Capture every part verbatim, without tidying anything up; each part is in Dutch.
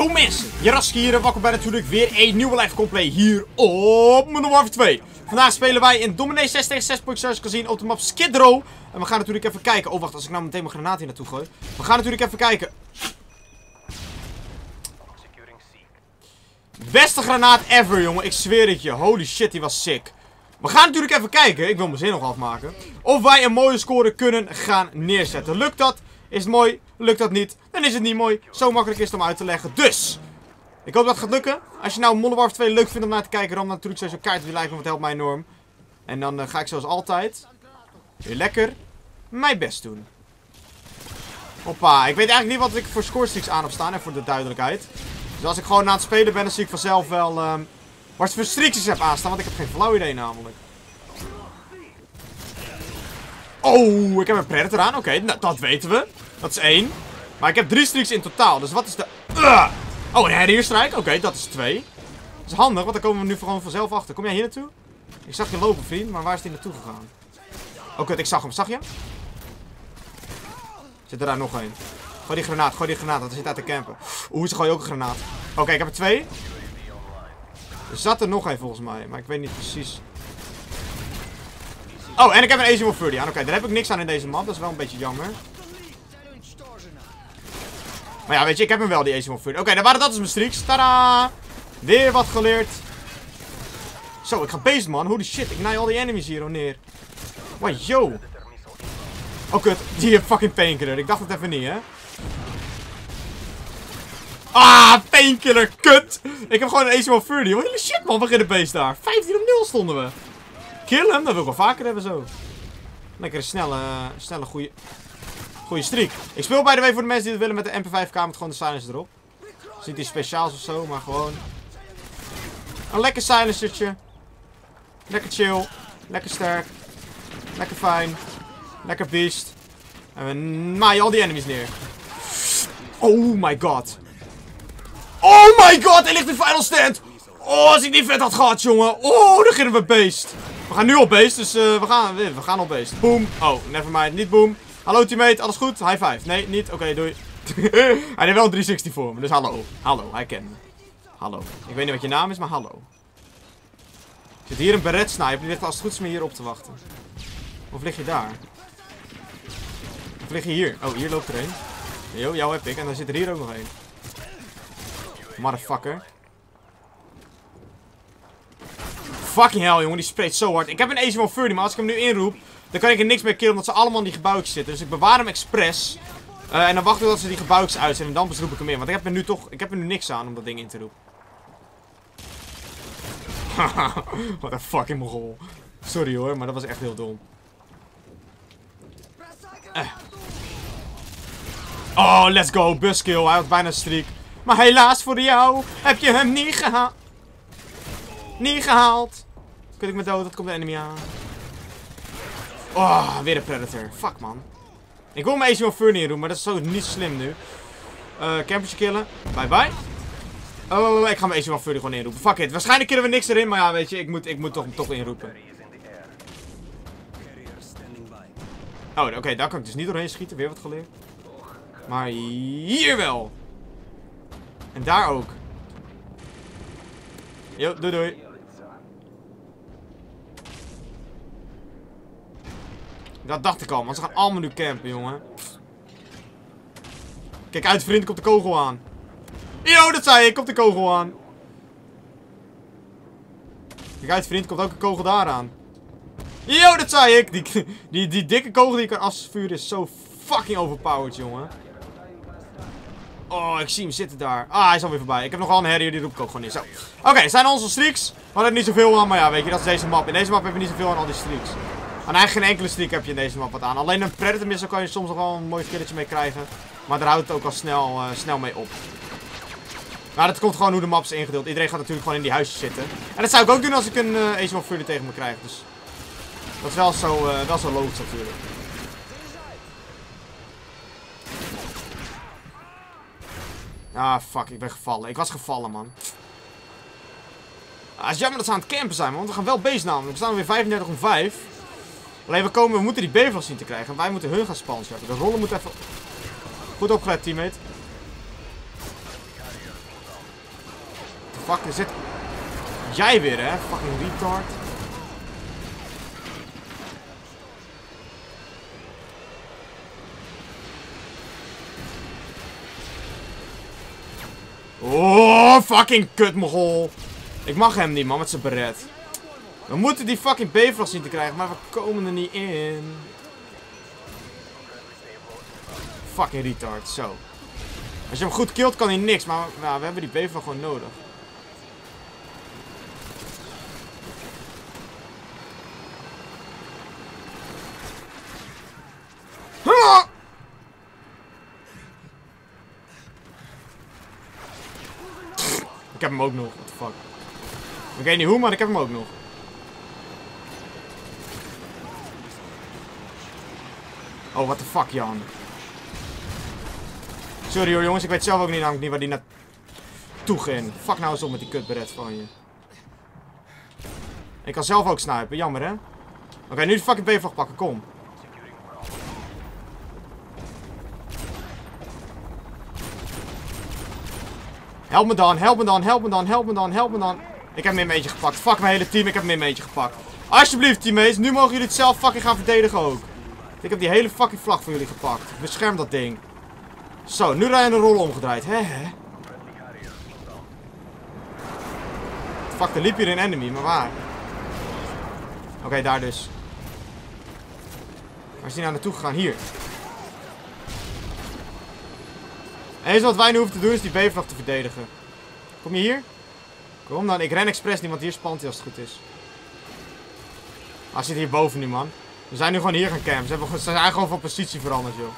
Yo mensen, Jaraski hier en welkom bij natuurlijk weer een nieuwe live gameplay hier op Modern Warfare twee. Vandaag spelen wij in Dominee zes tegen zes zoals je kan zien op de map Skid Row. En we gaan natuurlijk even kijken, oh wacht, als ik nou meteen mijn granaat hier naartoe gooi. We gaan natuurlijk even kijken. Beste granaat ever jongen, ik zweer het je, holy shit die was sick. We gaan natuurlijk even kijken, ik wil mijn zin nog afmaken, of wij een mooie score kunnen gaan neerzetten. Lukt dat? Is het mooi? Lukt dat niet? Dan is het niet mooi. Zo makkelijk is het om uit te leggen. Dus, ik hoop dat het gaat lukken. Als je nou Modern Warfare twee leuk vindt om naar te kijken, dan natuurlijk sowieso kaart op die like, want het helpt mij enorm. En dan uh, ga ik zoals altijd weer lekker mijn best doen. Hoppa, ik weet eigenlijk niet wat ik voor scorestreaks aan heb staan, en voor de duidelijkheid. Dus als ik gewoon aan het spelen ben, dan zie ik vanzelf wel um, wat voor streaks ik heb aanstaan, want ik heb geen flauw idee namelijk. Oh, ik heb een Predator aan. Oké, okay, nou, dat weten we. Dat is één. Maar ik heb drie streaks in totaal. Dus wat is de... Uh! Oh, een Harrier strike. Oké, okay, dat is twee. Dat is handig, want dan komen we nu gewoon vanzelf achter. Kom jij hier naartoe? Ik zag je lopen, vriend. Maar waar is die naartoe gegaan? Oh, kut, ik zag hem. Zag je hem? Zit er daar nog één? Gooi die granaat, gooi die granaat. Dat zit uit te campen. Oeh, ze gooien ook een granaat. Oké, okay, ik heb er twee. Er zat er nog één volgens mij. Maar ik weet niet precies... Oh, en ik heb een A C one thirty aan. Oké, okay, daar heb ik niks aan in deze map. Dat is wel een beetje jammer. Maar ja, weet je, ik heb hem wel, die A C one thirty. Oké, okay, dan waren dat dus mijn streaks. Tadaa! Weer wat geleerd. Zo, ik ga beest, man. Holy shit, ik naai al die enemies hier neer. Wow, yo. Oh, kut. Die heeft fucking painkiller. Ik dacht het even niet, hè. Ah, painkiller, kut. Ik heb gewoon een A C one thirty. Holy shit, man. Begin de beest daar. vijftien op nul stonden we. Kill hem, dat wil ik wel vaker hebben zo. Lekker een snelle, snelle goede, goede streak. Ik speel bij de way voor de mensen die het willen met de M P vijf K met gewoon de silencer erop. Dus niet iets speciaals of zo, maar gewoon een lekker silencertje. Lekker chill, lekker sterk, lekker fijn, lekker beest. En we maaien al die enemies neer. Oh my god. Oh my god, hij ligt in final stand. Oh, als ik die vet had gehad, jongen. Oh, dan beginnen we beest. We gaan nu op beest, dus uh, we, gaan, we gaan op beest. Boom. Oh, nevermind. Niet boom. Hallo teammate, alles goed? High five. Nee, niet. Oké, okay, doei. Hij heeft wel een driehonderdzestig voor me, dus hallo. Hallo, hij kent me. Hallo. Ik weet niet wat je naam is, maar hallo. Er zit hier een beret sniper, die ligt als het goed is me hier op te wachten. Of lig je daar? Of lig je hier? Oh, hier loopt er een. Yo, jou heb ik. En dan zit er hier ook nog een. Motherfucker. Fucking hell, jongen, die spreekt zo hard. Ik heb een A C one thirty, maar als ik hem nu inroep, dan kan ik er niks meer killen, omdat ze allemaal in die gebouwtjes zitten. Dus ik bewaar hem expres. Uh, en dan wachten we tot ze die gebouwtjes uitzetten. En dan pas roep ik hem in. Want ik heb er nu toch, ik heb er nu niks aan om dat ding in te roepen. Wat een fucking mogol. Sorry hoor, maar dat was echt heel dom. Uh. Oh, let's go, buskill. Hij had bijna een streak. Maar helaas voor jou heb je hem niet gehaald. Niet gehaald. Kun ik me dood, dat komt de enemy aan. Oh, weer een Predator. Fuck, man. Ik wil mijn A C one thirty in doen, maar dat is zo niet slim nu. Uh, campertje killen. Bye bye. Oh, ik ga mijn A C one thirty gewoon inroepen. Fuck it. Waarschijnlijk killen we niks erin, maar ja, weet je, ik moet, ik moet toch, toch inroepen. Oh, oké, okay, daar kan ik dus niet doorheen schieten. Weer wat geleerd. Maar hier wel. En daar ook. Yo, doei doei. Dat dacht ik al, want ze gaan allemaal nu campen, jongen. Kijk uit, vriend, komt de kogel aan. Yo, dat zei ik, komt de kogel aan. Kijk uit, vriend, komt ook een kogel daar aan. Yo, dat zei ik. Die, die, die dikke kogel die ik kan afvuren is zo fucking overpowered, jongen. Oh, ik zie hem zitten daar. Ah, hij is alweer voorbij. Ik heb nog wel een Harrier, die roep ik ook gewoon niet. Zo. Oké, okay, zijn onze streaks. We hadden er niet zoveel aan, maar ja, weet je, dat is deze map. In deze map hebben we niet zoveel aan al die streaks. En eigenlijk geen enkele streak heb je in deze map wat aan. Alleen een Predator missile kan je soms nog wel een mooi killetje mee krijgen. Maar daar houdt het ook al snel, uh, snel mee op. Maar dat komt gewoon hoe de map is ingedeeld. Iedereen gaat natuurlijk gewoon in die huisjes zitten. En dat zou ik ook doen als ik een uh, A C one thirty tegen me krijg. Dus dat is wel zo, uh, wel zo logisch natuurlijk. Ah, fuck, ik ben gevallen. Ik was gevallen, man. Ah, het is jammer dat ze aan het campen zijn, man. Want we gaan wel base namelijk. We staan weer vijfendertig om vijf. Alleen we komen, we moeten die B-vlag zien te krijgen. En wij moeten hun gaan sponsoren. De rollen moet even... Goed opgelet, teammate. fuck, er zit... Jij weer, hè? Fucking retard. Oh, fucking kut, mogol. Ik mag hem niet, man, met zijn beret. We moeten die fucking Bifrost zien te krijgen, maar we komen er niet in. Fucking retard, zo. Als je hem goed killt, kan hij niks, maar nou, we hebben die Bifrost gewoon nodig. Ah! Ik heb hem ook nog, what the fuck. Ik weet niet hoe, maar ik heb hem ook nog. Oh, what the fuck, Jan. Sorry hoor, jongens, ik weet zelf ook niet, namelijk niet waar die naartoe ging. Fuck nou eens op met die kutberet van je. Ik kan zelf ook snipen, jammer hè. Oké, okay, nu de fucking B-vlag pakken, kom. Help me dan, help me dan, help me dan, help me dan, help me dan. Ik heb hem in mijn eentje gepakt. Fuck mijn hele team, ik heb hem in mijn eentje gepakt. Alsjeblieft teammates, nu mogen jullie het zelf fucking gaan verdedigen ook. Ik heb die hele fucking vlag voor jullie gepakt. Bescherm dat ding. Zo, nu rijden de rollen omgedraaid. Hè hè. Fuck, er liep hier een enemy, maar waar? Oké, okay, daar dus. Waar is die nou naartoe gegaan? Hier. Het enige wat wij nu hoeven te doen is die B-vlag te verdedigen. Kom je hier? Kom dan, ik ren expres niet, want hier spant hij als het goed is. Ah, hij zit hier boven nu, man. We zijn nu gewoon hier gaan campen. Ze, hebben, ze zijn gewoon van positie veranderd, joh.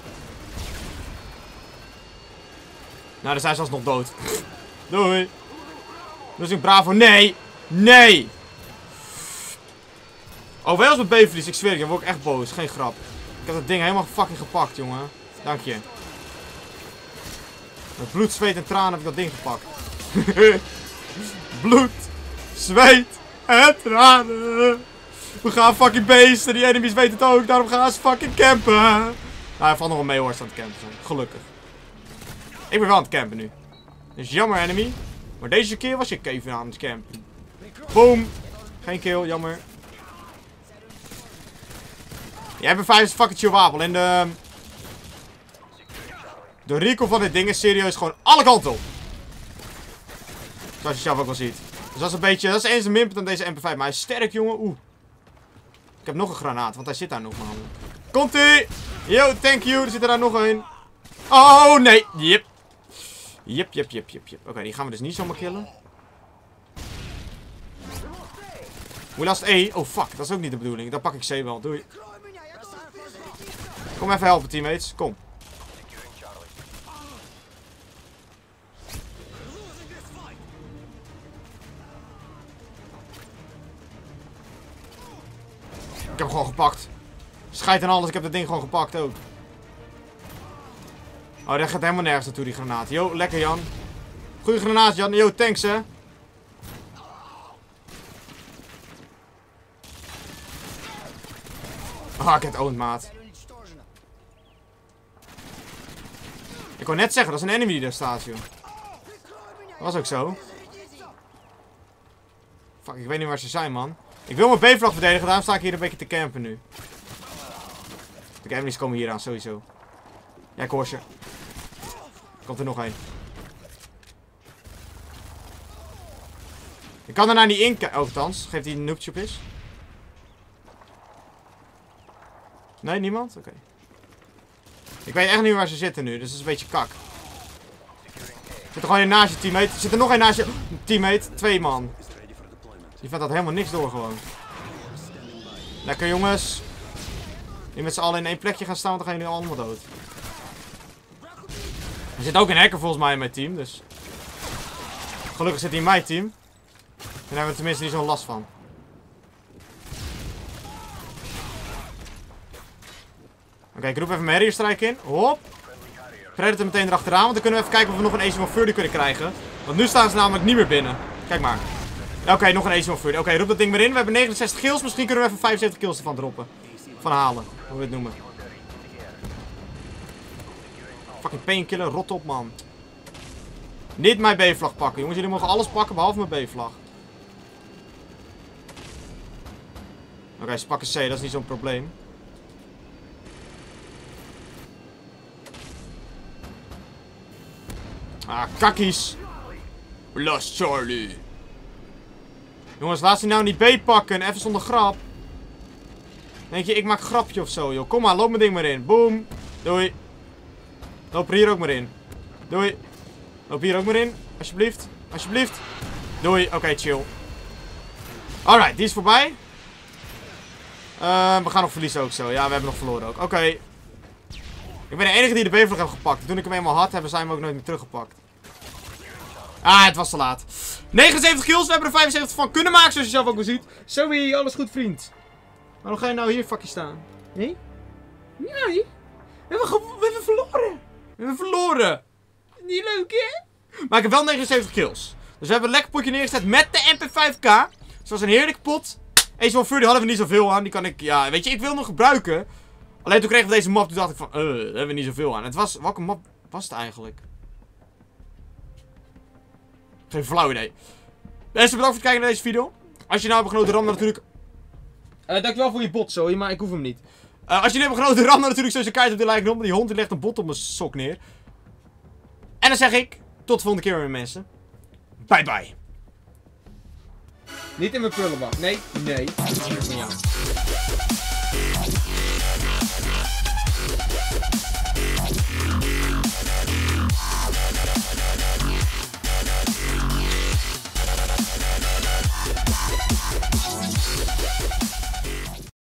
Nou, dan zijn ze alsnog dood. Doei. Dus ik bravo. Nee! Nee! Oh, wel eens met B-verlies. Ik zweer, ik word ik echt boos. Geen grap. Ik heb dat ding helemaal fucking gepakt, jongen. Dank je. Met bloed, zweet en tranen heb ik dat ding gepakt. Bloed, zweet en tranen. We gaan fucking beesten. Die enemies weten het ook. Daarom gaan ze fucking campen. Nou, hij valt nog wel mee hoor, aan het campen zijn. Gelukkig. Ik ben wel aan het campen nu. Dus jammer enemy. Maar deze keer was je Kevin aan het campen. Boom. Geen kill, jammer. Jij hebt een vijf fucking chill wapen. En de... De recall van dit ding is serieus gewoon alle kanten op. Zoals je zelf ook wel ziet. Dus dat is een beetje... Dat is eens een minpunt aan deze M P vijf. Maar hij is sterk, jongen. Oeh. Ik heb nog een granaat, want hij zit daar nog maar. Komt-ie! Yo, thank you. Er zit er daar nog een. Oh, nee. Yep. Yep, yep, yep, yep, yep. Oké, okay, die gaan we dus niet zomaar killen. Hoe last E? Oh, fuck. Dat is ook niet de bedoeling. Dan pak ik C wel. Doei. Kom even helpen, teammates. Kom. Ik heb hem gewoon gepakt. Schijt en alles, ik heb dat ding gewoon gepakt ook. Oh, dat gaat helemaal nergens naartoe, die granaat. Yo, lekker Jan. Goeie granaat Jan. Yo, thanks hè. Ah, ik heb het owned, maat. Ik wou net zeggen, dat is een enemy die daar staat, joh. Dat was ook zo. Fuck, ik weet niet waar ze zijn, man. Ik wil mijn B-vlag verdedigen, daarom sta ik hier een beetje te campen nu. De enemies komen hier aan, sowieso. Ja, ik hoor ze. Komt er nog een. Ik kan er nou niet in kijken. Oh, althans. Geeft hij een noobtje op is? Nee, niemand? Oké. Okay. Ik weet echt niet waar ze zitten nu, dus dat is een beetje kak. Zit er gewoon een naast je teammate. Zit er nog een naast je teammate? Twee man. Die vindt dat helemaal niks door gewoon. Lekker jongens. Die met z'n allen in één plekje gaan staan, want dan gaan jullie allemaal dood. Er zit ook een hacker volgens mij in mijn team, dus... Gelukkig zit hij in mijn team. Dan hebben we tenminste niet zo'n last van. Oké, okay, ik roep even mijn Harrier strike in. Hop. Predator meteen erachteraan, want dan kunnen we even kijken of we nog een Ace of Fury kunnen krijgen. Want nu staan ze namelijk niet meer binnen. Kijk maar. Oké, okay, nog een Ace of Fury. Oké, okay, roep dat ding maar in. We hebben negenenzestig kills. Misschien kunnen we even vijfenzeventig kills ervan droppen. Van halen, hoe we het noemen. Fucking painkiller, rot op man. Niet mijn B-vlag pakken, jongens. Jullie mogen alles pakken behalve mijn B-vlag. Oké, okay, ze pakken C, dat is niet zo'n probleem. Ah, kakkies. Lost Charlie. Jongens, laat ze nou niet B pakken. Even zonder grap. Denk je, ik maak een grapje of zo, joh. Kom maar, loop mijn ding maar in. Boom. Doei. Loop er hier ook maar in. Doei. Loop hier ook maar in. Alsjeblieft. Alsjeblieft. Doei. Oké, okay, chill. Alright, die is voorbij. Uh, we gaan nog verliezen ook zo. Ja, we hebben nog verloren ook. Oké. Okay. Ik ben de enige die de B-vlag heeft gepakt. Toen ik hem eenmaal had, hebben zij hem ook nooit meer teruggepakt. Ah, het was te laat. negenenzeventig kills. We hebben er vijfenzeventig van kunnen maken, zoals je zelf ook wel ziet. Zoe, alles goed, vriend. Waarom ga je nou hier fucking staan? Nee? Nee. We hebben, we hebben verloren. We hebben verloren. Niet leuk, hè? Maar ik heb wel negenenzeventig kills. Dus we hebben een lekker potje neergezet met de M P vijf K. Dus het was een heerlijke pot. Ace one Fury hadden we niet zoveel aan. Die kan ik, ja, weet je, ik wil nog gebruiken. Alleen toen kregen we deze map, toen dacht ik van, eh, daar hebben we niet zoveel aan. Het was, welke map was het eigenlijk? Geen flauw idee. Mensen, bedankt voor het kijken naar deze video. Als je nou hebt genoten, ram dan natuurlijk... Uh, dankjewel voor je bot, sorry, maar ik hoef hem niet. Uh, als jullie hebben genoten, ram dan natuurlijk zo'n kaart op de like knop. Die hond die legt een bot op mijn sok neer. En dan zeg ik, tot de volgende keer weer, mensen. Bye bye. Niet in mijn prullenbak. Nee, nee. Van jou.